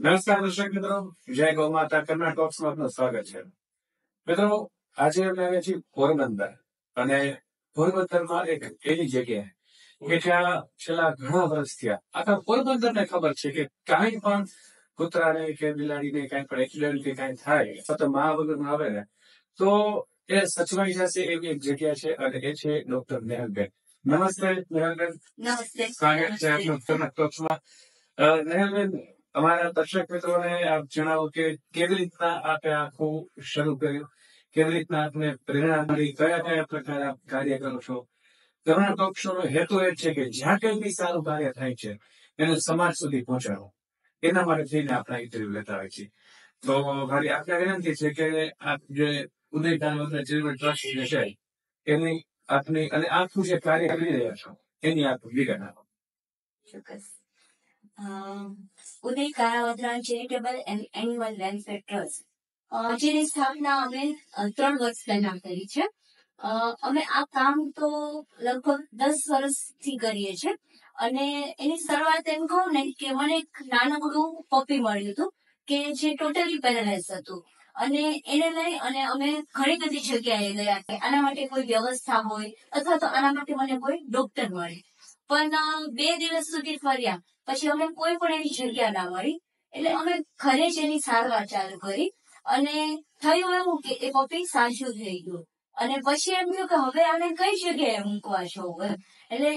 નમસ્કાર દર્શક મિત્રો, જય ગૌ માતા કન્નડ ટોક્સમાં આપનું સ્વાગત છે. મિત્રો, આજે અમે આવ્યા છીએ પોરબંદર, અને પોરબંદરમાં એક એવી જગ્યા કે જ્યાં છેલ્લા ઘણા વર્ષ થયા આખા પોરબંદરને ખબર છે કે કાંઈ પણ કૂતરાને કે બિલાડીને કાંઈ પણ એક્સિડન્ટ કે કાંઈ થાય અથવા તો મા વગર આવે ને તો એ સચવાઈ જશે એવી એક જગ્યા છે, અને એ છે ડોક્ટર નેહલબેન. નમસ્તે નેહલબેન. નમસ્તે. સ્વાગત છે આપનું કન્નડ ટોક્સમાં. નેહલબેન, અમારા દર્શક મિત્રોને આપ જણાવો કે કેવી રીતના આપે આખું શરૂ કર્યું, કેવી રીતના આપને પ્રેરણા મળી, કયા કયા પ્રકાર આપ કાર્ય કરો છો. કન્નડ ટોક શો નો હેતુ એ છે કે જ્યાં કંઈ બી સારું કાર્ય થાય છે એને સમાજ સુધી પહોંચાડવું. એના માટે થઈને આપણા ઇન્ટરવ્યુ લેતા હોય છે. તો મારી આપને વિનંતી છે કે આપ જે ઉદય કાનવંતરા ચેરિટેબલ ટ્રસ્ટ જે છે એની આપની અને આખું જે કાર્ય કરી રહ્યા છો એની આપ વિગત આપો. ચોક્કસ. Uday Kanvantara charitable and animal welfare trust, જેની સ્થાપના અમે 3 વર્ષ પહેલા કરી છે. અમે આ કામ તો લગભગ 10 વર્ષથી કરીએ છીએ, અને એની શરૂઆત એમ કહું ને કે મને એક નાનકડું પપી મળ્યું હતું કે જે ટોટલી પેરાલાઇઝ હતું, અને એને લઈ અને અમે ઘણી બધી જગ્યાએ ગયા કે આના માટે કોઈ વ્યવસ્થા હોય અથવા તો આના માટે મને કોઈ ડોક્ટર મળે. પણ 2 દિવસ સુધી ફર્યા પછી અમને કોઈ પણ એની જગ્યા ના મળી, એટલે અમે ઘરે જ એની સારવાર ચાલુ કરી, અને થયું એવું કે એ પપી સાજું થઈ ગયું. અને પછી એમ થયું કે હવે આને કઈ જગ્યાએ મૂકવા છો, એટલે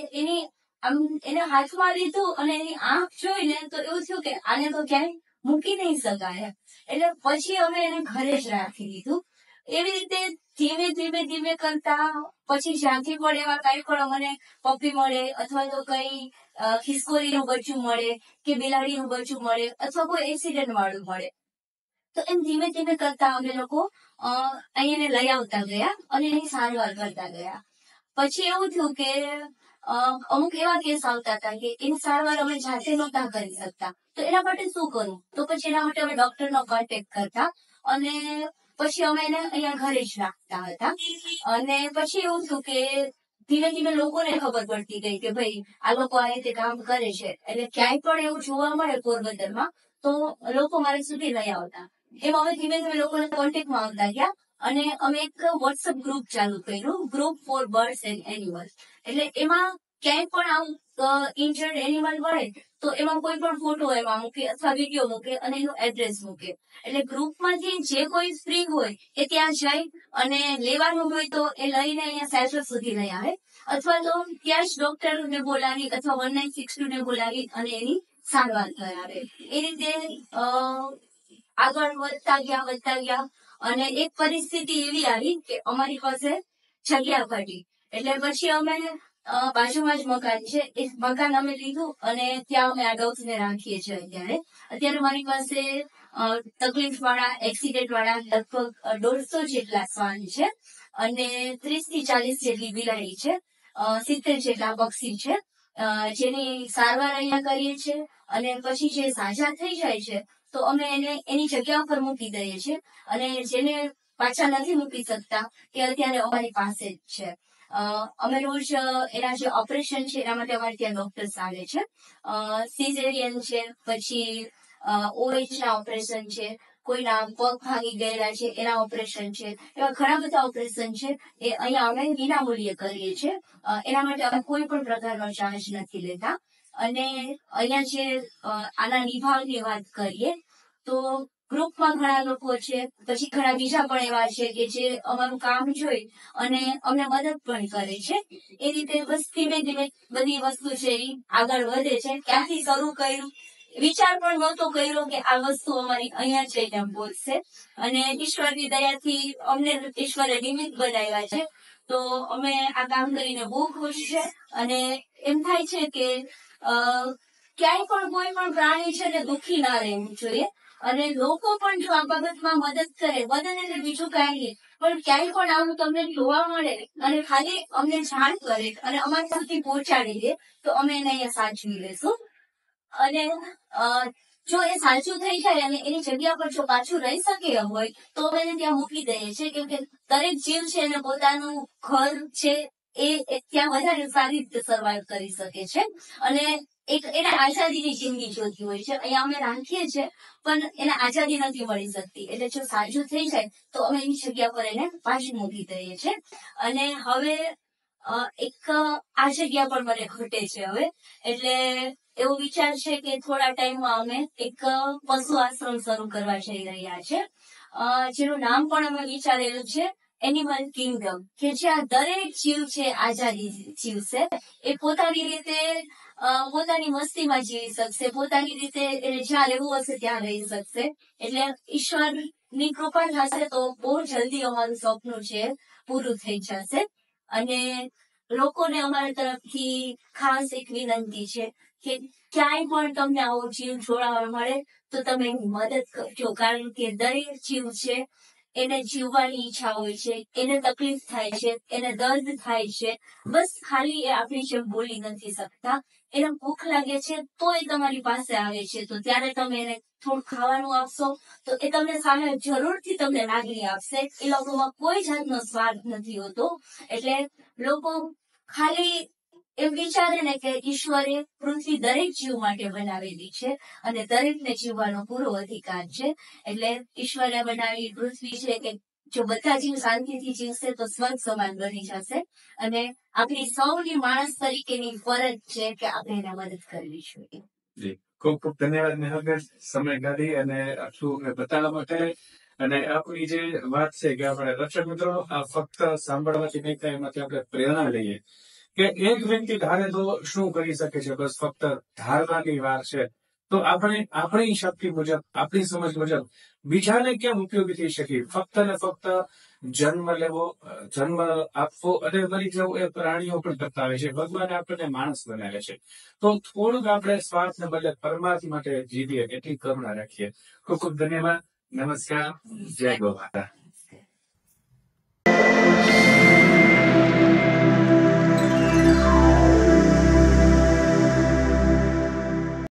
એને હાથમાં લીધું અને એની આંખ જોઈને તો એવું થયું કે આને તો ક્યાંય મૂકી નહીં શકાય. એટલે પછી અમે એને ઘરે જ રાખી દીધું. એવી રીતે ધીમે ધીમે કરતા પછી જ્યાંથી પણ એવા કઈ પણ મને પપી મળે અથવા તો કઈ ખિસકોલીનું બચ્ચું મળે કે બિલાડીનું બચ્ચું મળે અથવા કોઈ એક્સિડન્ટ વાળું મળે, તો એમ ધીમે કરતા અમે લોકો અહીંયા લઈ આવતા ગયા અને એની સારવાર કરતા ગયા. પછી એવું થયું કે અમુક એવા કેસ આવતા હતા કે એની સારવાર અમે જાતે નહોતા કરી શકતા, તો એના માટે શું કરવું? તો પછી એના માટે અમે ડોક્ટરનો કોન્ટેક્ટ કરતા, અને પછી અમે એને અહીંયા ઘરે જ રાખતા હતા. અને પછી એવું થયું કે ધીમે લોકોને ખબર પડતી ગઈ કે ભાઈ આ લોકો આ રીતે કામ કરે છે, એટલે ક્યાંય પણ એવું જોવા મળે પોરબંદરમાં તો લોકો મારા સુધી લઈ આવતા. એમ અમે ધીમે લોકોને કોન્ટેક્ટમાં આવતા ગયા, અને અમે એક વોટ્સઅપ ગ્રુપ ચાલુ કર્યું, group for birds and animals. એટલે એમાં ક્યાંય પણ આવું ઇન્જર્ડ એનિમલ મળે તો એમાં કોઈ પણ ફોટો એમાં મૂકે અથવા વિડીયો મૂકે અને એનું એડ્રેસ મૂકે, એટલે ગ્રુપમાંથી જે કોઈ ફ્રી હોય એ ત્યાં જાય અને લેવાનું હોય તો એ લઈને અહીંયા સેન્ટર સુધી લઈ આવે, અથવા તો ત્યાં જ ડોક્ટરને બોલાવી અથવા 1962 ને બોલાવી અને એની સારવાર કરાવે. એ રીતે આગળ વધતા ગયા અને એક પરિસ્થિતિ એવી આવી કે અમારી પાસે જગ્યા ઘટી. એટલે પછી અમે બાજુમાં જ મકાન છે, એ મકાન અમે લીધું અને ત્યાં અમે આ ડોગ્સને રાખીએ છીએ. અત્યારે મારી પાસે તકલીફ વાળા, એક્સિડન્ટ વાળા લગભગ 150 જેટલા શ્વાન છે, અને 30 થી 40 જેટલી બિલાડી છે, 70 જેટલા પક્ષી છે, જેની સારવાર અહીંયા કરીએ છીએ. અને પછી જે સાજા થઈ જાય છે તો અમે એને એની જગ્યા પર મૂકી દઈએ છીએ, અને જેને પાછા નથી મૂકી શકતા તે અત્યારે અમારી પાસે જ છે. અમે રોજ એના જે ઓપરેશન છે એના માટે અમારે ત્યાં ડોક્ટર્સ આવે છે. સિઝેરિયન છે, પછી OH ના ઓપરેશન છે, કોઈના પગ ભાંગી ગયેલા છે એના ઓપરેશન છે, એવા ઘણા બધા ઓપરેશન છે એ અહીંયા અમે વિનામૂલ્યે કરીએ છીએ. એના માટે અમે કોઈ પણ પ્રકારનો ચાર્જ નથી લેતા. અને અહીંયા જે આના નિભાવની વાત કરીએ તો ગ્રુપમાં ઘણા લોકો છે, પછી ઘણા બીજા પણ એવા છે કે જે અમારું કામ જોઈ અને અમને મદદ પણ કરે છે. એ રીતે બસ ધીમે બધી વસ્તુ છે એ આગળ વધે છે. ક્યાંથી શરૂ કર્યું, વિચાર પણ નહોતો કર્યો કે આ વસ્તુ અમારી અહીંયા જઈને પહોંચશે, અને ઈશ્વરની દયાથી અમને ઈશ્વરે નિમિત્ત બનાવ્યા છે. તો અમે આ કામ કરીને બહુ ખુશ છે, અને એમ થાય છે કે ક્યાંય પણ કોઈ પણ પ્રાણી છે ને દુઃખી ના રહેવું જોઈએ, અને લોકો પણ જો આ બાબતમાં મદદ કરે, મદદ એટલે બીજું કાંઈ નહીં, પણ ક્યાંય પણ આવું તમને જોવા મળે અને ખાલી અમને જાણ કરે અને અમારી સુધી પહોંચાડી દે તો અમે એને અહીંયા સાચવી લેશું. અને જો એ સાચું થઈ જાય અને એની જગ્યા પર જો પાછું રહી શકે એમ હોય તો અમે એને ત્યાં મૂકી દઈએ છીએ, કેમ કે દરેક જીવ છે એને પોતાનું ઘર છે ત્યાં વધારે સારી રીતે સર્વાઈવ કરી શકે છે અને એને આઝાદીની જિંદગી જોતી હોય છે. અહીંયા અમે રાખીએ છીએ પણ એને આઝાદી નથી મળી શકતી. એટલે જો સાજું થઈ જાય તો અમે એની જગ્યા પર એને પાછી મૂકી દઈએ છીએ. અને હવે એક આ જગ્યા પર મને ઘટે છે હવે, એટલે એવો વિચાર છે કે થોડા ટાઈમમાં અમે એક પશુ આશ્રમ શરૂ કરવા જઈ રહ્યા છે, જેનું નામ પણ અમે વિચારેલું છે એનિમલ કિંગડમ, કે જ્યાં દરેક જીવ છે આઝાદી જીવશે. એ પોતાની રીતે પોતાની મસ્તીમાં જીવી શકશે, પોતાની રીતે એને જ્યાં રહેવું હશે ત્યાં રહી શકશે. એટલે ઈશ્વરની કૃપા થશે તો બહુ જલ્દી અમારું સપનું છે પૂરું થઈ જશે. અને લોકોને અમારા તરફથી ખાસ એક વિનંતી છે કે ક્યાંય પણ તમને આવો જીવ જોડાવા મળે તો તમે એની મદદ કરજો, કારણ કે દરેક જીવ છે એને જીવવાની ઈચ્છા હોય છે, એને તકલીફ થાય છે, એને દર્દ થાય છે, બસ ખાલી એ આપણી જેમ બોલી નથી શકતા. એને ભૂખ લાગે છે તો એ તમારી પાસે આવે છે, તો ત્યારે તમે એને થોડું ખાવાનું આપશો તો એ તમને સામે જરૂરથી તમને લાગણી આપશે. એ લોકોમાં કોઈ જાતનો સ્વાર્થ નથી હોતો. એટલે લોકો ખાલી એમ વિચારે ને કે ઈશ્વરે પૃથ્વી દરેક જીવ માટે બનાવેલી છે અને દરેકને જીવવાનો પૂરો અધિકાર છે. એટલે ઈશ્વરે બનાવેલી પૃથ્વી છે કે જો બધા જીવ શાંતિથી જીવશે તો સ્વર્ગ સમાન બની જશે. અને આપણી સૌની માણસ તરીકેની ફરજ છે કે આપણે એને મદદ કરવી જોઈએ. જી, ખૂબ ખૂબ ધન્યવાદ નેહાબેન, સમય કાઢી અને આટલું બતાવવા માટે. અને આપણી જે વાત છે કે આપણે દર્શક મિત્રો આ ફક્ત સાંભળવાથી નહીં થાય, એમાંથી આપણે પ્રેરણા લઈએ કે એક વ્યક્તિ ધારે તો શું કરી શકે છે, બસ ફક્ત ધારવાની વાર છે. તો આપણે આપણી શક્તિ મુજબ, આપણી સમજ મુજબ બીજાને કેમ ઉપયોગી થઈ શકીએ. ફક્ત ને ફક્ત જન્મ લેવો, જન્મ આપવો અને મરી જવું એ પ્રાણીઓ પણ કરતા હોય છે. ભગવાને આપણને માણસ બનાવે છે, તો થોડુંક આપણે સ્વાર્થને બદલે પરમાર્થ માટે જીવીએ એટલી કરુણા રાખીએ. ખૂબ ખૂબ ધન્યવાદ. નમસ્કાર. જય ગો માતા.